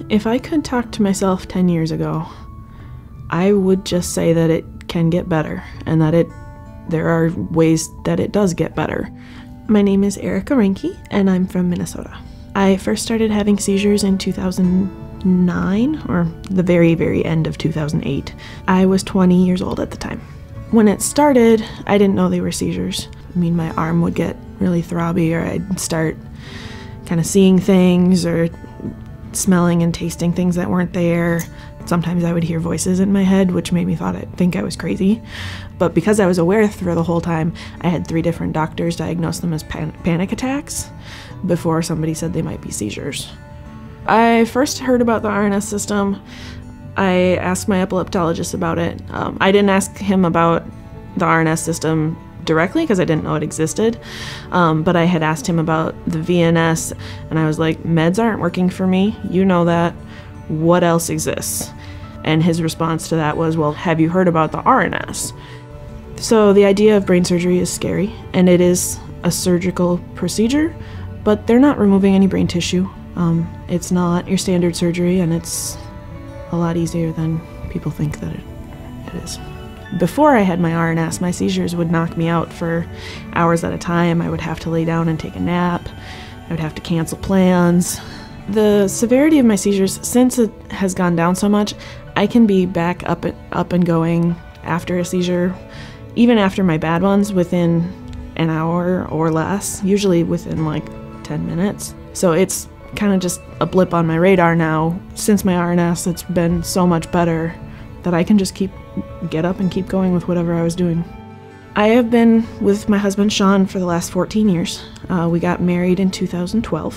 If I could talk to myself 10 years ago, I would just say that it can get better and that there are ways that it does get better. My name is Erica Reinke and I'm from Minnesota. I first started having seizures in 2009, or the very, very end of 2008. I was 20 years old at the time. When it started, I didn't know they were seizures. I mean, my arm would get really throbby, or I'd start kind of seeing things or smelling and tasting things that weren't there. Sometimes I would hear voices in my head, which made me think I was crazy. But because I was aware through the whole time, I had 3 different doctors diagnose them as panic attacks before somebody said they might be seizures. I first heard about the RNS system. I asked my epileptologist about it. I didn't ask him about the RNS system directly because I didn't know it existed, but I had asked him about the VNS, and I was like, meds aren't working for me, you know that, what else exists? And his response to that was, well, have you heard about the RNS? So the idea of brain surgery is scary, and it is a surgical procedure, but they're not removing any brain tissue. It's not your standard surgery, and it's a lot easier than people think that it is. Before I had my RNS, my seizures would knock me out for hours at a time. I would have to lay down and take a nap. I would have to cancel plans. The severity of my seizures, since it has gone down so much, I can be back up and going after a seizure, even after my bad ones, within an hour or less, usually within like 10 minutes. So it's kind of just a blip on my radar now. Since my RNS, it's been so much better that I can just get up and keep going with whatever I was doing. I have been with my husband Sean for the last 14 years. We got married in 2012,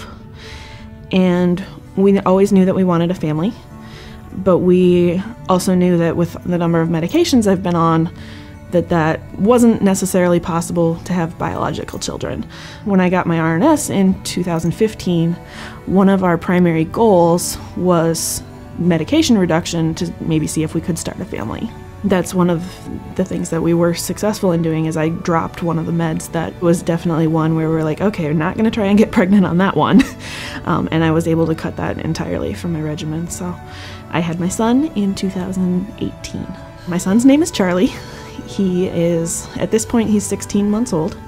and we always knew that we wanted a family, but we also knew that with the number of medications I've been on, that wasn't necessarily possible to have biological children. When I got my RNS in 2015, one of our primary goals was medication reduction to maybe see if we could start a family. That's one of the things that we were successful in doing, is I dropped one of the meds that was definitely one where we were like, okay, we're not going to try and get pregnant on that one. And I was able to cut that entirely from my regimen. So I had my son in 2018. My son's name is Charlie. He is, at this point, he's 16 months old,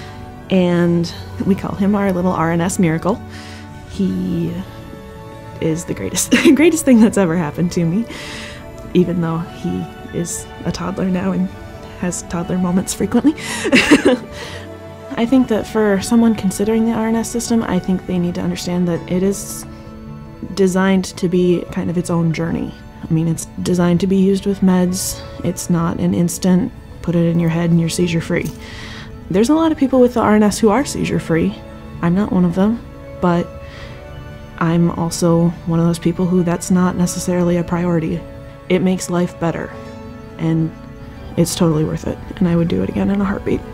and we call him our little RNS miracle. He is the greatest thing that's ever happened to me, even though he is a toddler now and has toddler moments frequently. I think that for someone considering the RNS system, I think they need to understand that it is designed to be kind of its own journey. I mean, it's designed to be used with meds. It's not an instant, put it in your head and you're seizure-free. There's a lot of people with the RNS who are seizure-free. I'm not one of them, but I'm also one of those people who that's not necessarily a priority. It makes life better, and it's totally worth it, and I would do it again in a heartbeat.